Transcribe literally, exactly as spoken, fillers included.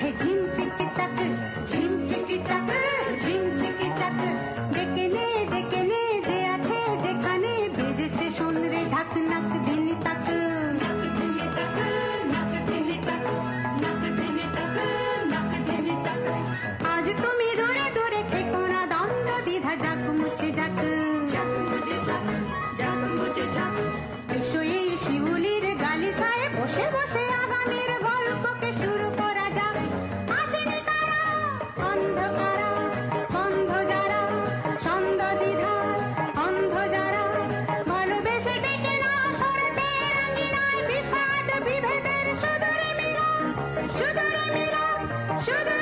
হে ঝিমচিকি চাক ঝিমচিকি চাক ঝিমচিকি চাক ডেকে নে ডেকে নে যে আছে যেখানে বেজেছে শুনরে ঢাক নাক দিনি তাক নাক দিনি তাক নাক দিনি তাক নাক দিনি তাক নাক দিনি তাক আজ তুমি দূরে দূরে থেকো না দ্বন্দ্ব দ্বিধা যাক মুছে যাক যাক মুছে যাক যাক মুছে যাক এসো এই শিউলির গালিচায় বসে বসে আগামীর গল্পকে শুরু করা যাক আসেনি কারা অন্ধকারা বন্ধ যারা ছন্দ দ্বিধা অন্ধ যারা ভালোবেসে ডেকে না সরতে রাঙিনায় বিষাদ বিভেদের সুদূরে মিলন সুদূরে মিলন সুদূরে